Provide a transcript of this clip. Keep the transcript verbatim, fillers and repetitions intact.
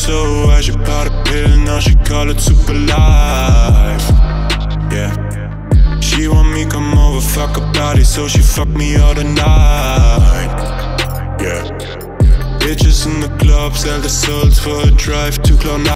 so high, she bought a pill, now she call it super life. Yeah. She want me come over, fuck her body, so she fuck me all the night. Yeah. Bitches in the club, sell the souls for a drive to Cloud nine.